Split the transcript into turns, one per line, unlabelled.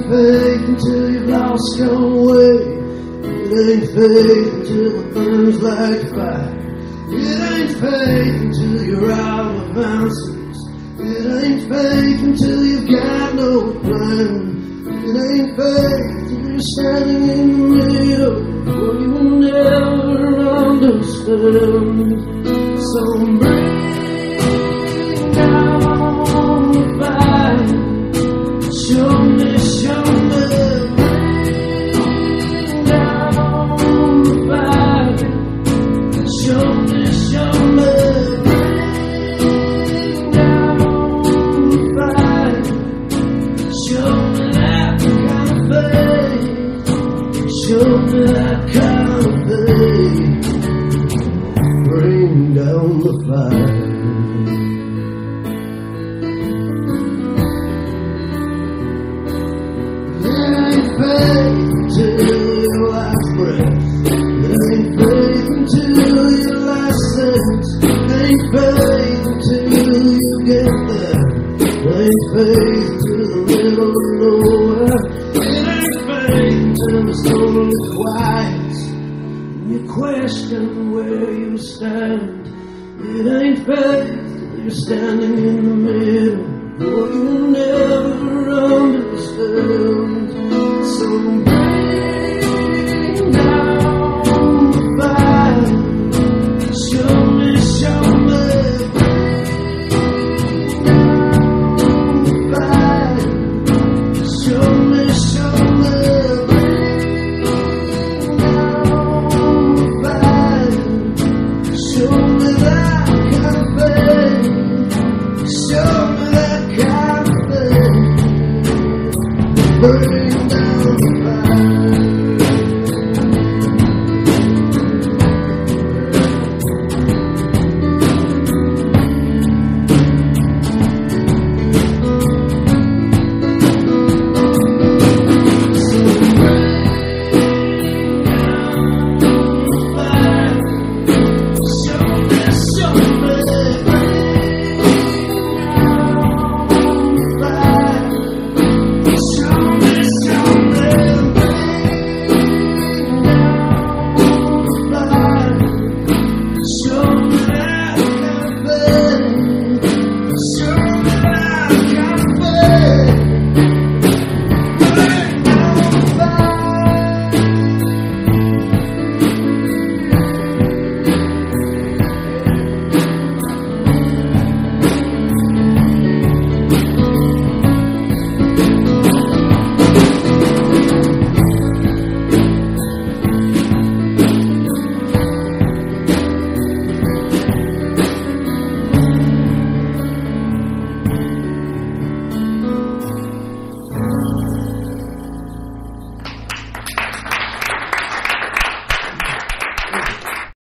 faith until you've lost your way. It ain't faith until it burns like fire. It ain't faith until you're out of answers. It ain't faith until you've got no plan. It ain't faith till you're standing in the middle, or you will never understand. So bring down the fire. Show me, show me. Bring down the fire. Show me, show me. Bring down the fire. Show me that kind of faith. Show me that kind of faith. Bring down the fire. It ain't faith until your last breath. It ain't faith until your last sentence. It ain't faith until you get there. It ain't faith till the middle of nowhere. It ain't faith until it's totally quiet and you question where you stand. It ain't faith till you're standing in the middle, or you'll never understand. So